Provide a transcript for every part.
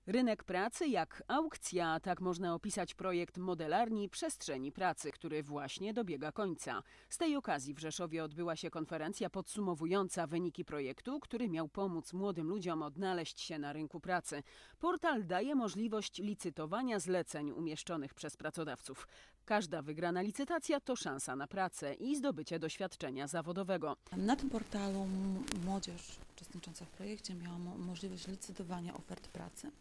Rynek pracy jak aukcja, tak można opisać projekt modelarni przestrzeni pracy, który właśnie dobiega końca. Z tej okazji w Rzeszowie odbyła się konferencja podsumowująca wyniki projektu, który miał pomóc młodym ludziom odnaleźć się na rynku pracy. Portal daje możliwość licytowania zleceń umieszczonych przez pracodawców. Każda wygrana licytacja to szansa na pracę i zdobycie doświadczenia zawodowego. Na tym portalu młodzież uczestnicząca w projekcie miała możliwość licytowania ofert pracy.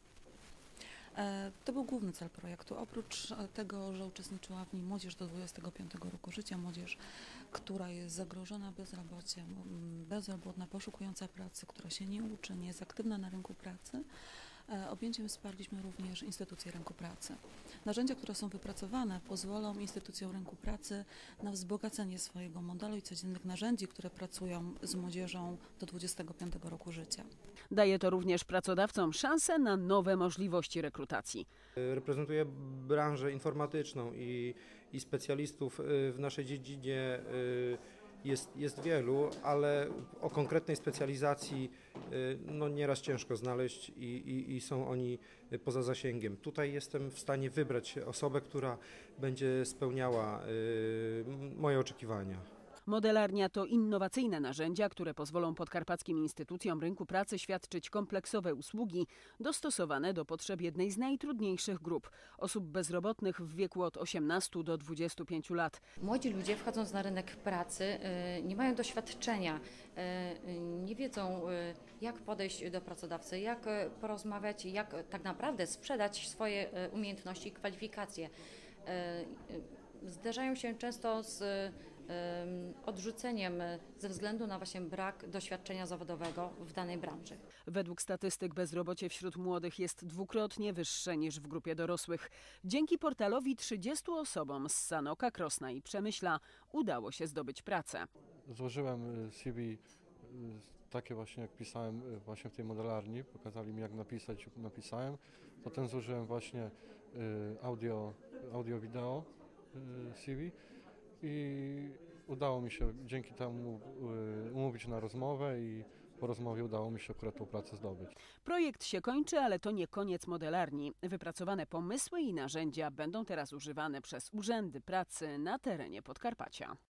To był główny cel projektu. Oprócz tego, że uczestniczyła w nim młodzież do 25 roku życia, młodzież, która jest zagrożona bezrobociem, bezrobotna, poszukująca pracy, która się nie uczy, nie jest aktywna na rynku pracy, objęciem wsparliśmy również instytucje rynku pracy. Narzędzia, które są wypracowane, pozwolą instytucjom rynku pracy na wzbogacenie swojego modelu i codziennych narzędzi, które pracują z młodzieżą do 25 roku życia. Daje to również pracodawcom szansę na nowe możliwości rekrutacji. Reprezentuję branżę informatyczną i specjalistów w naszej dziedzinie jest wielu, ale o konkretnej specjalizacji nieraz ciężko znaleźć i są oni poza zasięgiem. Tutaj jestem w stanie wybrać osobę, która będzie spełniała moje oczekiwania. Modelarnia to innowacyjne narzędzia, które pozwolą podkarpackim instytucjom rynku pracy świadczyć kompleksowe usługi dostosowane do potrzeb jednej z najtrudniejszych grup – osób bezrobotnych w wieku od 18 do 25 lat. Młodzi ludzie wchodząc na rynek pracy nie mają doświadczenia, nie wiedzą jak podejść do pracodawcy, jak porozmawiać, jak tak naprawdę sprzedać swoje umiejętności i kwalifikacje. Zderzają się często z odrzuceniem ze względu na właśnie brak doświadczenia zawodowego w danej branży. Według statystyk bezrobocie wśród młodych jest dwukrotnie wyższe niż w grupie dorosłych. Dzięki portalowi 30 osobom z Sanoka, Krosna i Przemyśla udało się zdobyć pracę. Złożyłem CV takie właśnie jak pisałem właśnie w tej modelarni, pokazali mi jak napisać, napisałem. Potem złożyłem właśnie audio-wideo CV i udało mi się dzięki temu umówić na rozmowę i po rozmowie udało mi się akurat tą pracę zdobyć. Projekt się kończy, ale to nie koniec modelarni. Wypracowane pomysły i narzędzia będą teraz używane przez urzędy pracy na terenie Podkarpacia.